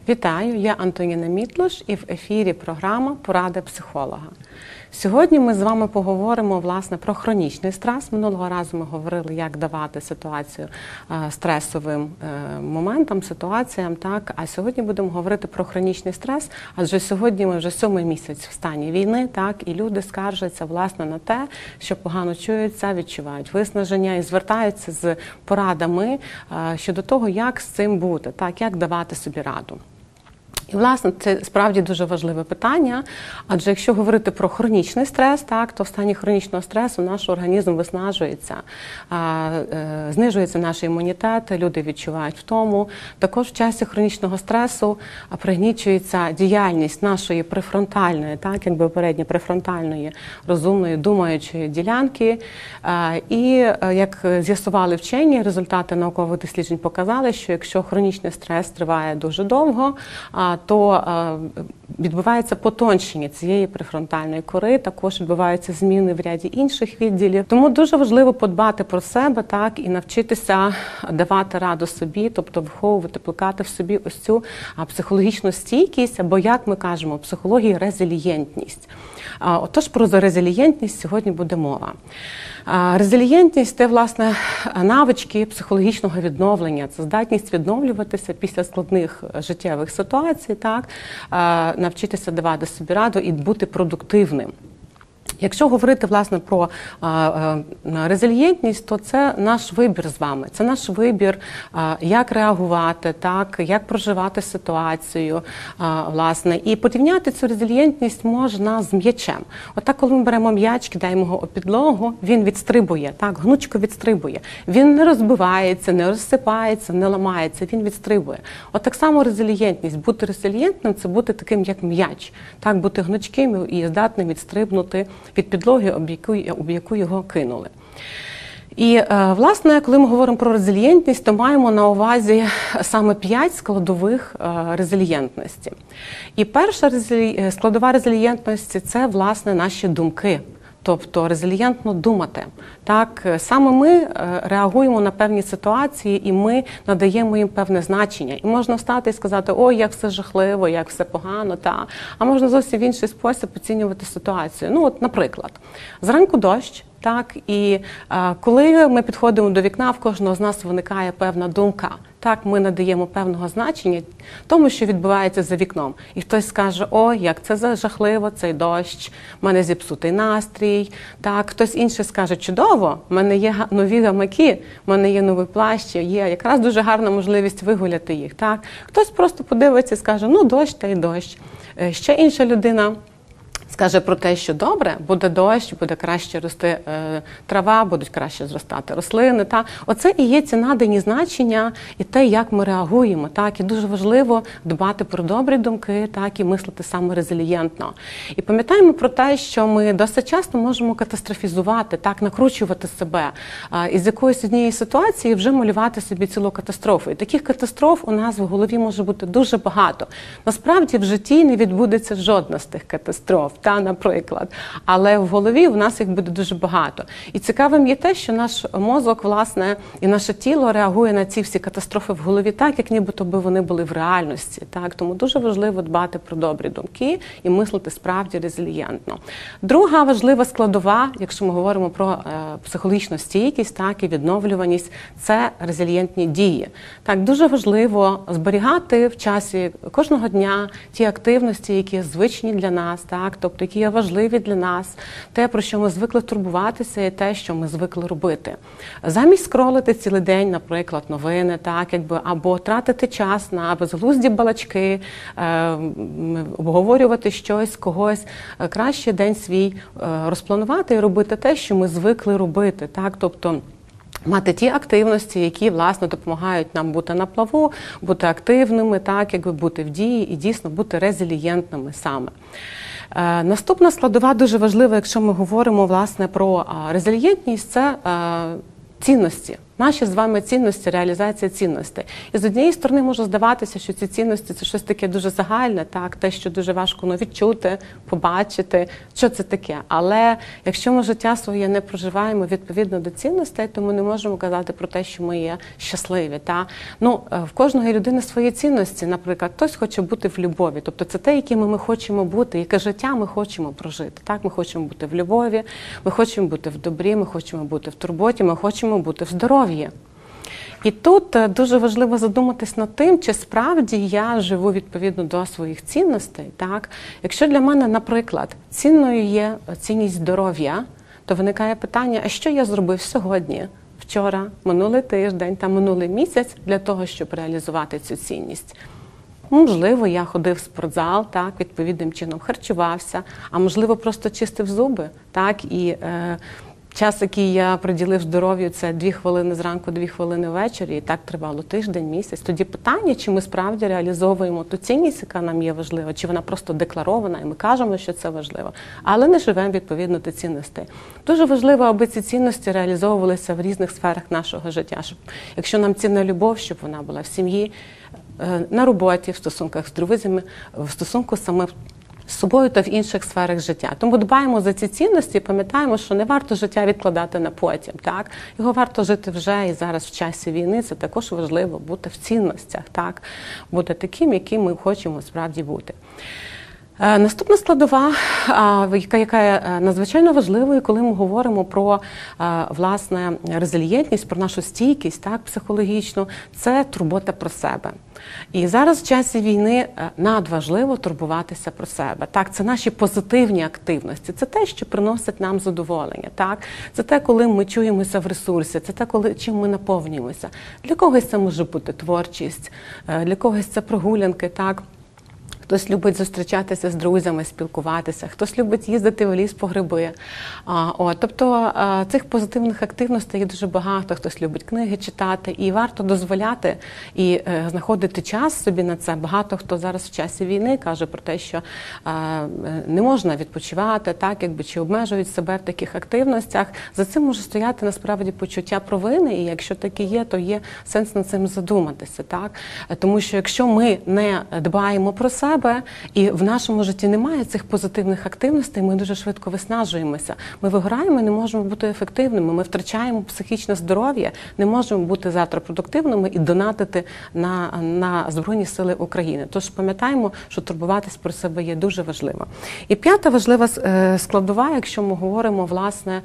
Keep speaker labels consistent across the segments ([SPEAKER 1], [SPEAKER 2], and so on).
[SPEAKER 1] Вітаю, я Антоніна Мітлош і в ефірі програма «Поради психолога». Сьогодні ми з вами поговоримо, власне, про хронічний стрес. Минулого разу ми говорили, як давати ситуацію стресовим моментам, ситуаціям, так? А сьогодні будемо говорити про хронічний стрес, адже сьогодні ми вже 7-й місяць в стані війни, так? І люди скаржаться, власне, на те, що погано чуються, відчувають виснаження і звертаються з порадами щодо того, як з цим бути, так? Як давати собі раду. І, власне, це справді дуже важливе питання, адже якщо говорити про хронічний стрес, так, то в стані хронічного стресу наш організм виснажується, знижується наш імунітет, люди відчувають втому. Також в часі хронічного стресу пригнічується діяльність нашої префронтальної, так, якби передньої префронтальної, розумної, думаючої ділянки. І, як з'ясували вчені, результати наукових досліджень показали, що якщо хронічний стрес триває дуже довго, то відбувається потончення цієї префронтальної кори, також відбуваються зміни в ряді інших відділів. Тому дуже важливо подбати про себе, так, і навчитися давати раду собі, тобто виховувати, плекати в собі ось цю психологічну стійкість, або, як ми кажемо в психології, резилієнтність. Отож, про резилієнтність сьогодні буде мова. Резилієнтність – це, власне, навички психологічного відновлення, це здатність відновлюватися після складних життєвих ситуацій, так, навчитися давати собі раду і бути продуктивним. Якщо говорити, власне, про резилієнтність, то це наш вибір з вами. Це наш вибір, як реагувати, так, як проживати ситуацію, власне. І порівняти цю резилієнтність можна з м'ячем. Отак, коли ми беремо м'яч, кидаємо його у підлогу, він відстрибує, так, гнучко відстрибує. Він не розбивається, не розсипається, не ламається, він відстрибує. От так само резилієнтність. Бути резилієнтним – це бути таким, як м'яч. Так, бути гнучким і здатним відстрибнути від підлоги, об яку його кинули. І, власне, коли ми говоримо про резилієнтність, то маємо на увазі саме 5 складових резилієнтності. І перша складова резилієнтності – це, власне, наші думки. Тобто резилієнтно думати. Так, саме ми реагуємо на певні ситуації і ми надаємо їм певне значення. І можна встати і сказати, ой, як все жахливо, як все погано, та. А можна зовсім в інший спосіб оцінювати ситуацію. Ну, от, наприклад, зранку дощ, так, і коли ми підходимо до вікна, в кожного з нас виникає певна думка. Так, ми надаємо певного значення тому, що відбувається за вікном. І хтось скаже, ой, як це жахливо, цей дощ, в мене зіпсутий настрій. Так, хтось інший скаже, чудово, в мене є нові гамаки, в мене є новий плащ, є якраз дуже гарна можливість вигуляти їх. Так. Хтось просто подивиться і скаже, ну дощ та й дощ. Ще інша людина скаже про те, що добре, буде дощ, буде краще рости трава, будуть краще зростати рослини. Та. Оце і є ці надані значення і те, як ми реагуємо. Так. І дуже важливо дбати про добрі думки, так, і мислити саме резилієнтно. І пам'ятаємо про те, що ми досить часто можемо катастрофізувати, так, накручувати себе. Із якоїсь однієї ситуації вже малювати собі цілу катастрофу. І таких катастроф у нас в голові може бути дуже багато. Насправді в житті не відбудеться жодна з тих катастроф. Та, наприклад. Але в голові у нас їх буде дуже багато. І цікавим є те, що наш мозок, власне, і наше тіло реагує на ці всі катастрофи в голові так, як нібито би вони були в реальності. Так? Тому дуже важливо дбати про добрі думки і мислити справді резилієнтно. Друга важлива складова, якщо ми говоримо про психологічну стійкість, так, і відновлюваність, це резилієнтні дії. Так, дуже важливо зберігати в часі кожного дня ті активності, які звичні для нас, так, тобто які є важливі для нас, те, про що ми звикли турбуватися, і те, що ми звикли робити. Замість скролити цілий день, наприклад, новини, так, якби, або тратити час на безглузді балачки, обговорювати щось, когось, краще день свій розпланувати і робити те, що ми звикли робити, так, тобто мати ті активності, які, власне, допомагають нам бути на плаву, бути активними, так, якби бути в дії і дійсно бути резилієнтними саме. Наступна складова дуже важлива, якщо ми говоримо, власне, про резилієнтність, це цінності. Наші з вами цінності, реалізація цінностей. І з однієї сторони може здаватися, що ці цінності – це щось таке дуже загальне, так, те, що дуже важко відчути, побачити, що це таке. Але якщо ми життя своє не проживаємо відповідно до цінностей, то ми не можемо казати про те, що ми є щасливі. Та? В кожної людини свої цінності. Наприклад, хтось хоче бути в любові. Тобто це те, якими ми хочемо бути, яке життя ми хочемо прожити. Так? Ми хочемо бути в любові, ми хочемо бути в добрі, ми хочемо бути в турботі, ми хочемо бути в здоров'ї. І тут дуже важливо задуматись над тим, чи справді я живу відповідно до своїх цінностей. Так? Якщо для мене, наприклад, цінною є цінність здоров'я, то виникає питання, а що я зробив сьогодні, вчора, минулий тиждень та минулий місяць для того, щоб реалізувати цю цінність? Можливо, я ходив в спортзал, так, відповідним чином харчувався, а можливо, просто чистив зуби, так, і час, який я приділив здоров'ю, це 2 хвилини зранку, 2 хвилини ввечері, і так тривало тиждень, місяць. Тоді питання, чи ми справді реалізовуємо ту цінність, яка нам є важлива, чи вона просто декларована, і ми кажемо, що це важливо, але не живемо відповідно до цінностей. Дуже важливо, аби ці цінності реалізовувалися в різних сферах нашого життя. Щоб, якщо нам цінна любов, щоб вона була в сім'ї, на роботі, в стосунках з друзями, в стосунку саме з собою та в інших сферах життя. Тому дбаємо за ці цінності і пам'ятаємо, що не варто життя відкладати на потім. Так? Його варто жити вже і зараз в часі війни. Це також важливо бути в цінностях, так? Бути таким, яким ми хочемо справді бути. Наступна складова, яка є надзвичайно важливою, коли ми говоримо про, власне, резильєнтність, про нашу стійкість, так, психологічну, це турбота про себе. І зараз в часі війни надважливо турбуватися про себе. Так, це наші позитивні активності, це те, що приносить нам задоволення. Так? Це те, коли ми чуємося в ресурсі, це те, чим ми наповнюємося. Для когось це може бути творчість, для когось це прогулянки, так? Хтось любить зустрічатися з друзями, спілкуватися, хтось любить їздити в ліс по гриби. Тобто цих позитивних активностей є дуже багато, хтось любить книги читати, і варто дозволяти і знаходити час собі на це. Багато хто зараз в часі війни каже про те, що не можна відпочивати, так, якби, чи обмежують себе в таких активностях. За цим може стояти насправді почуття провини, і якщо таке є, то є сенс над цим задуматися. Так? Тому що якщо ми не дбаємо про себе, і в нашому житті немає цих позитивних активностей, ми дуже швидко виснажуємося. Ми вигораємо і не можемо бути ефективними, ми втрачаємо психічне здоров'я, не можемо бути завтра продуктивними і донатити на Збройні Сили України. Тож пам'ятаємо, що турбуватись про себе є дуже важливо. І п'ята важлива складова, якщо ми говоримо, власне,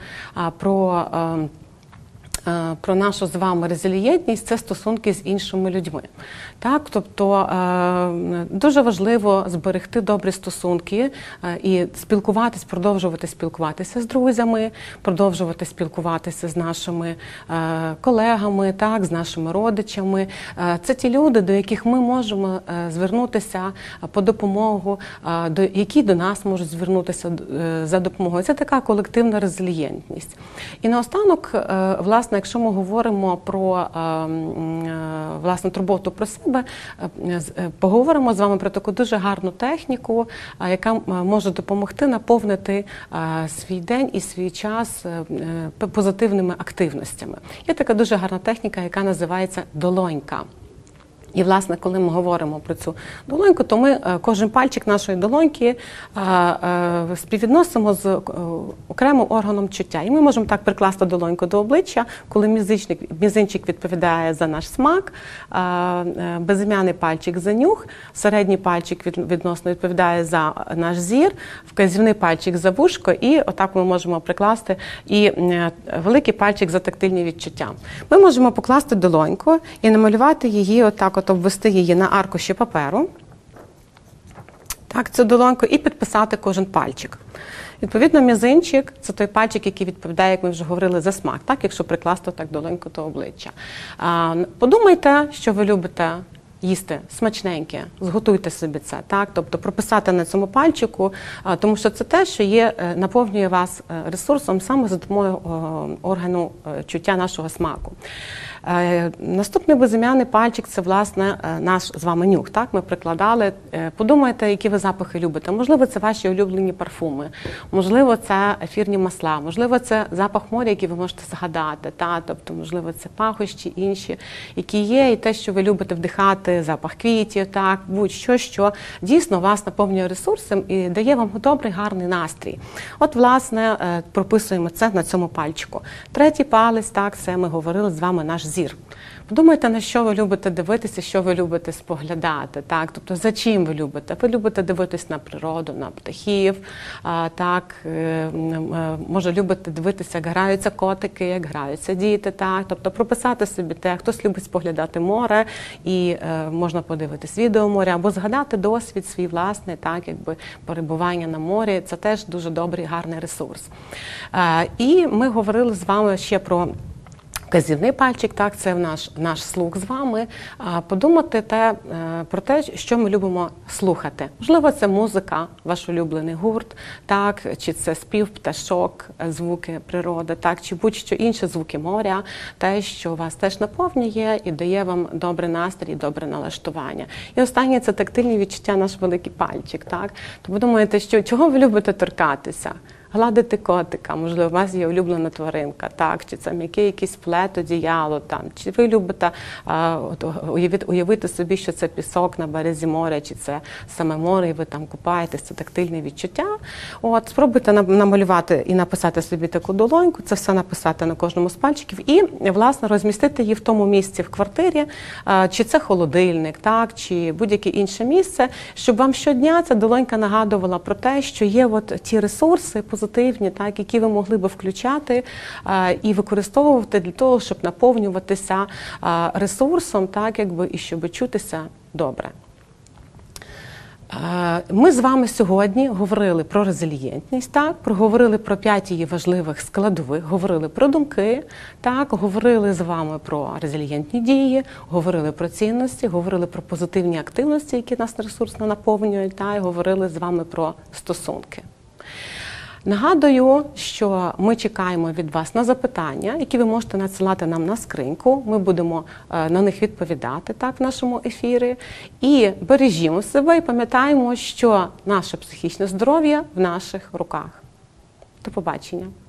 [SPEAKER 1] про нашу з вами резильєнтність, це стосунки з іншими людьми. Так? Тобто дуже важливо зберегти добрі стосунки і спілкуватись, продовжувати спілкуватися з друзями, продовжувати спілкуватися з нашими колегами, так? З нашими родичами. Це ті люди, до яких ми можемо звернутися по допомогу, які до нас можуть звернутися за допомогою. Це така колективна резильєнтність. І наостанок, власне, якщо ми говоримо про, власне, турботу про себе, поговоримо з вами про таку дуже гарну техніку, яка може допомогти наповнити свій день і свій час позитивними активностями. Є така дуже гарна техніка, яка називається долонька. І, власне, коли ми говоримо про цю долоньку, то ми кожен пальчик нашої долоньки співвідносимо з окремим органом чуття. І ми можемо так прикласти долоньку до обличчя, коли мізинчик відповідає за наш смак, безім'яний пальчик за нюх, середній пальчик відносно відповідає за наш зір, вказівний пальчик за вушко, і отак ми можемо прикласти і великий пальчик за тактильні відчуття. Ми можемо покласти долоньку і намалювати її отак, обвести її на аркуші паперу, так, цю долоньку, і підписати кожен пальчик. Відповідно, мізинчик – це той пальчик, який відповідає, як ми вже говорили, за смак, так, якщо прикласти так долоньку до обличчя. Подумайте, що ви любите їсти смачненьке, зготуйте собі це, так, тобто прописати на цьому пальчику, тому що це те, що наповнює вас ресурсом саме за допомогою органу чуття нашого смаку. Наступний безім'яний пальчик – це, власне, наш з вами нюх. Так? Ми прикладали. Подумайте, які ви запахи любите. Можливо, це ваші улюблені парфуми, можливо, це ефірні масла, можливо, це запах моря, який ви можете згадати. Тобто, можливо, це пахощі інші, які є, і те, що ви любите вдихати, запах квітів, так, будь-що, що дійсно вас наповнює ресурсом і дає вам добрий, гарний настрій. От, власне, прописуємо це на цьому пальчику. Третій палець, так, це ми говорили з вами наш зір. Подумайте, на що ви любите дивитися, що ви любите споглядати, так? Тобто, за чим ви любите? Ви любите дивитись на природу, на птахів, так? Може, любите дивитися, як граються котики, як граються діти, так? Тобто, прописати собі те, хтось любить споглядати море, і можна подивитись відео моря, або згадати досвід свій власний, так, якби перебування на морі, це теж дуже добрий, гарний ресурс. І ми говорили з вами ще про вказівний пальчик, так, це наш слух з вами. Подумати про те, що ми любимо слухати. Можливо, це музика, ваш улюблений гурт, так, чи це спів пташок, звуки природи, так, чи будь-що інші звуки моря, те, що вас теж наповнює і дає вам добрий настрій, добре налаштування. І останнє – це тактильні відчуття, наш великий пальчик, так. То подумайте, чого ви любите торкатися? Гладити котика, можливо, у вас є улюблена тваринка, так, чи це м'який якийсь плед, одіяло, там, чи ви любите уявити собі, що це пісок на березі моря, чи це саме море, і ви там купаєтесь, це тактильне відчуття. От, спробуйте намалювати і написати собі таку долоньку, це все написати на кожному з пальчиків і, власне, розмістити її в тому місці в квартирі, чи це холодильник, так, чи будь-яке інше місце, щоб вам щодня ця долонька нагадувала про те, що є от ті ресурси позитивні, так, які ви могли би включати і використовувати для того, щоб наповнюватися ресурсом, так, якби, і щоб чутися добре. Ми з вами сьогодні говорили про резилієнтність, так, проговорили про 5 її важливих складових, говорили про думки, так, говорили з вами про резилієнтні дії, говорили про цінності, говорили про позитивні активності, які нас ресурсно наповнюють, та, і говорили з вами про стосунки. Нагадую, що ми чекаємо від вас на запитання, які ви можете надсилати нам на скриньку. Ми будемо на них відповідати, так, в нашому ефірі. І бережімо себе і пам'ятаємо, що наше психічне здоров'я в наших руках. До побачення.